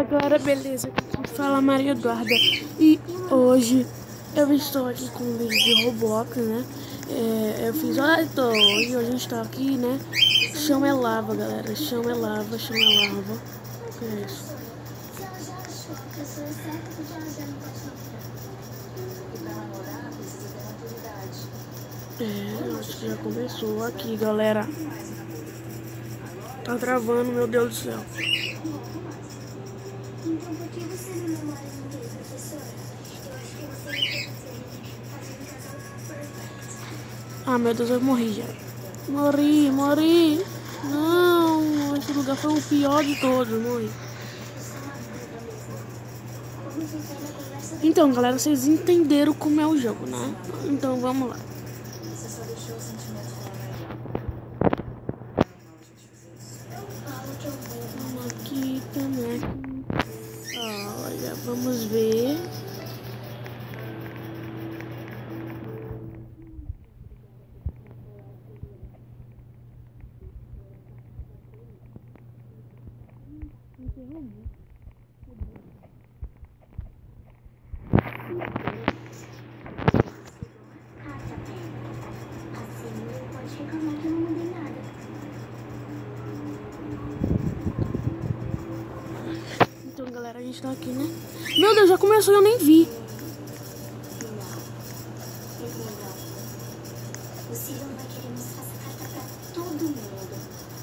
Fala galera, beleza? Aqui fala Maria Eduarda. E hoje eu estou aqui com um vídeo de Roblox, né? Eu fiz, hoje eu estou aqui, né? Chão é lava, galera. Chão é lava, chão é lava. O que é isso? Eu acho que já começou aqui, galera. Tá travando, meu Deus do céu. Então, por que você não namora ninguém, professora? Eu acho que você deveria fazer um casal perfeito. Ah, meu Deus, eu morri já. Morri. Não, esse lugar foi o pior de todos, morri. Então, galera, vocês entenderam como é o jogo, né? Então, vamos lá. Você só deixou o sentimento Vamos aqui também. Olha, vamos ver. Então, galera, a gente tá aqui, né? Meu Deus, já começou e eu nem vi. O Sidon vai querer mostrar essa carta pra todo mundo.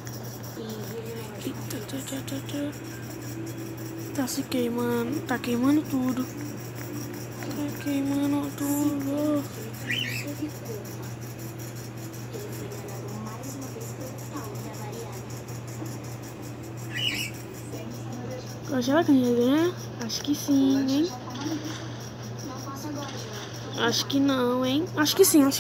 Tá se queimando, tá queimando tudo. Tá queimando tudo. Será que a gente vai ganhar? Acho que sim, hein? Acho que não, hein? Acho que sim, ó.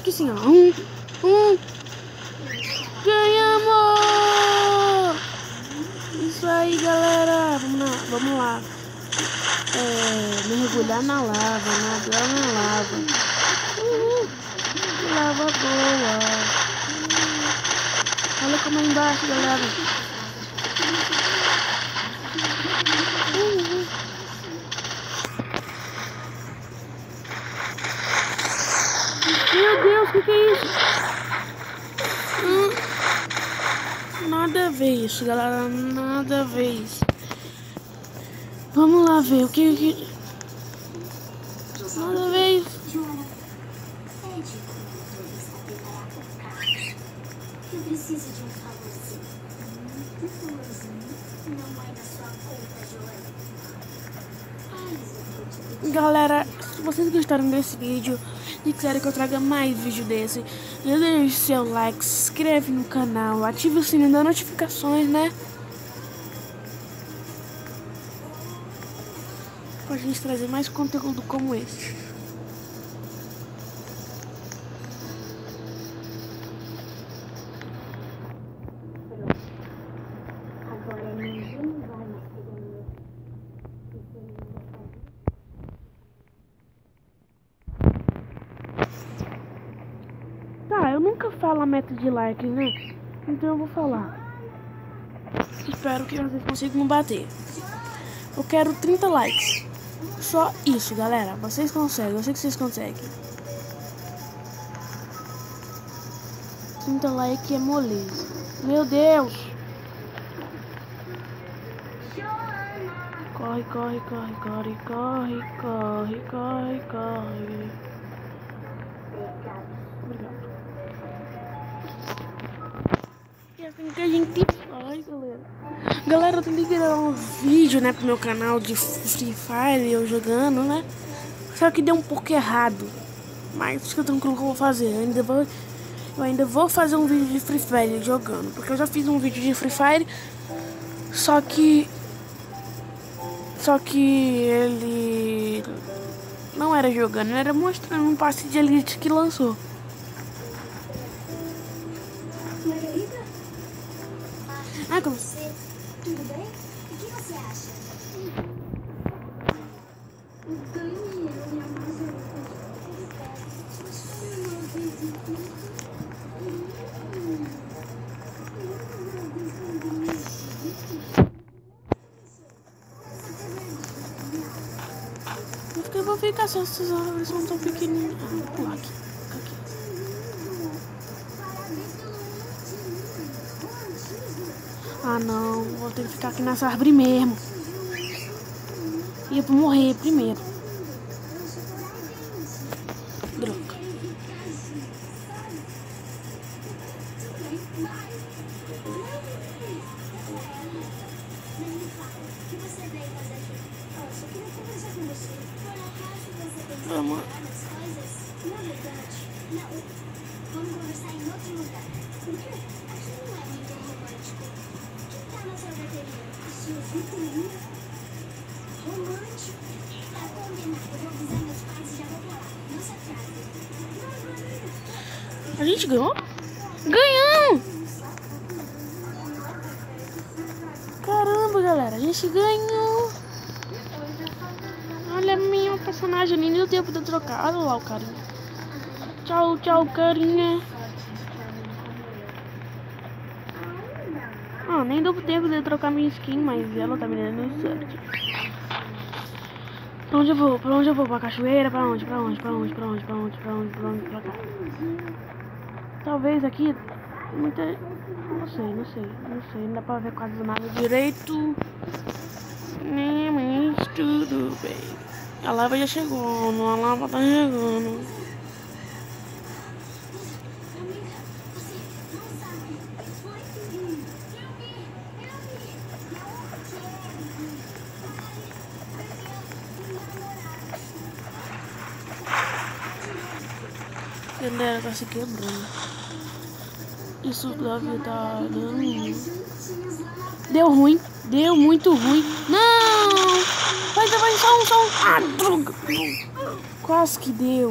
Ganhamos! Isso aí, galera. Vamos lá. Mergulhar na lava, nadar na lava. Que lava boa. Olha como é embaixo, galera. Meu Deus, o que é isso? Nada a ver isso, galera. Nada a ver isso. Vamos lá ver o que... Nada a ver isso. Eu preciso de um favorzinho. Um favorzinho? Não é da sua conta, Joana. Galera, se vocês gostaram desse vídeo e quiserem que eu traga mais vídeo desse, já deixe seu like, se inscreve no canal, ative o sininho das notificações, né? Pra gente trazer mais conteúdo como esse. Agora ninguém vai mais pegar meu. Tá, eu nunca falo a meta de like, né? Então eu vou falar. Espero que vocês consigam bater. Eu quero 30 likes. Só isso, galera. Vocês conseguem, eu sei que vocês conseguem. 30 likes é moleza. Meu Deus! Corre. Obrigado. E assim que a gente... Ai, galera. Galera, eu tentei gravar um vídeo, né, pro meu canal de Free Fire, eu jogando, né? Só que deu um pouco errado. Mas fica tranquilo que eu vou fazer. Eu ainda vou fazer um vídeo de Free Fire jogando. Porque eu já fiz um vídeo de Free Fire. Só que ele não era jogando, era mostrando um passe de elite que lançou. Margarida? Ah, como... Você, tudo bem? O que você acha? O Daniel e a Margarida. Você vou ficar se essas árvores são tão pequenininhas. Vou pular aqui. Ah, não. Vou ter que ficar aqui nessa árvore mesmo. E eu vou morrer primeiro. Droga. Vamos. Vamos conversar em outro lugar. Por quê? Aqui não é muito romântico. O que tá na sorveteria? Sorveteria? Romântico? Tá combinado. Eu vou avisar meus pais e já vou pra lá. Não se atrase. A gente ganhou? Ganhamos! Caramba, galera. A gente ganhou. Olha a minha personagem. Nem deu tempo de eu trocar. Olha lá o carinha. Tchau, tchau, carinha. Ah, nem deu tempo de eu trocar minha skin, mas ela tá me dando certo. Pra onde eu vou? Pra onde eu vou? Pra cachoeira? Pra onde? Pra onde? Pra onde? Pra onde? Pra onde? Pra onde? Pra onde? Pra cá. Talvez aqui... Muita... Não sei. Não dá pra ver quase nada direito. Mas tudo bem. A lava já chegou. A lava tá chegando. Galera, tá se quebrando. Isso deve tá dando ruim. Deu ruim. Deu muito ruim. Não! Vai só um. Ah, droga! Quase que deu.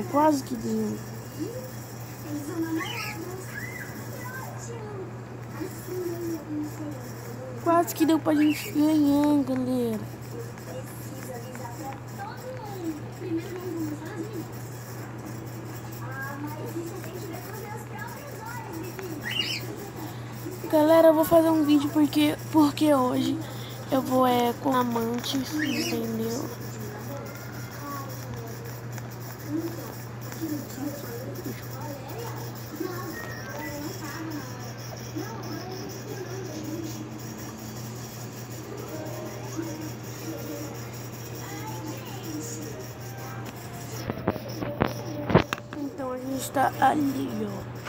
Quase que deu pra gente ganhar, galera. Galera, eu vou fazer um vídeo porque hoje eu vou com amantes, entendeu? Então a gente tá ali, ó.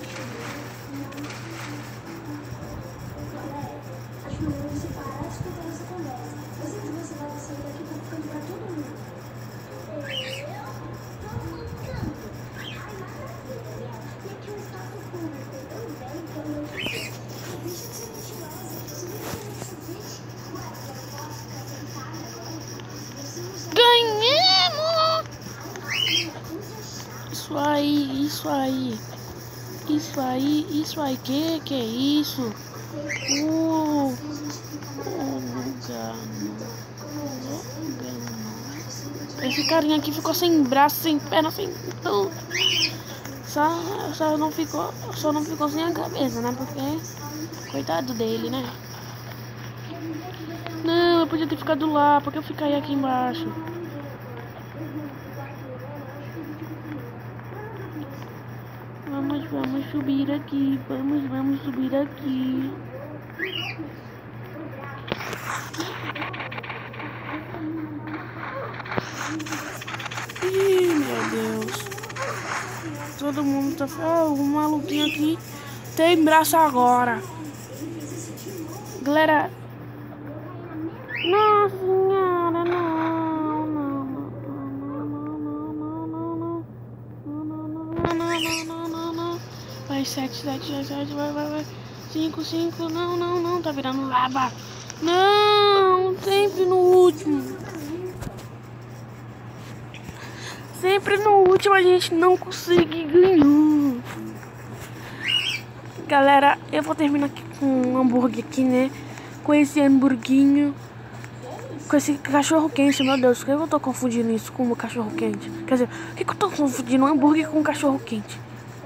Isso aí, que é isso? Esse carinha aqui ficou sem braço, sem perna, sem tudo. Só não ficou sem a cabeça, né? Porque coitado dele, né? Não, eu podia ter ficado lá, porque eu fiquei aqui embaixo. Vamos subir aqui, vamos subir aqui. Ih, meu Deus. Todo mundo tá... Ah, o maluquinho aqui tem braço agora. Galera... Nossa senhora, não. Vai, 7, vai. 5, não, tá virando lava. Não, sempre no último. Sempre no último a gente não consegue ganhar. Galera, eu vou terminar aqui com um hambúrguer aqui, né? Com esse hamburguinho. Com esse cachorro quente, meu Deus. Por que eu tô confundindo isso com o cachorro quente? Quer dizer, por que eu tô confundindo um hambúrguer com um cachorro quente?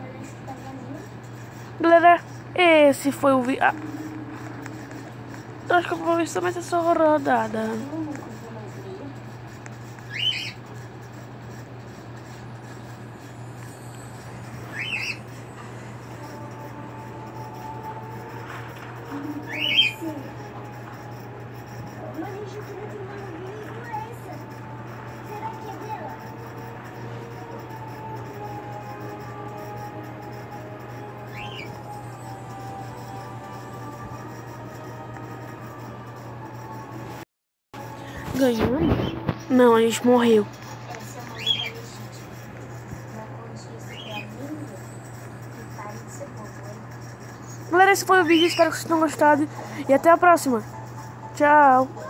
Galera, esse foi o vídeo. Acho que eu vou ver mais essa rodada. Ganhamos? Não, a gente morreu. Essa é uma honra legítima. Não conte isso pra ninguém. E pare de ser bobo, hein? Galera, esse foi o vídeo. Espero que vocês tenham gostado. E até a próxima. Tchau.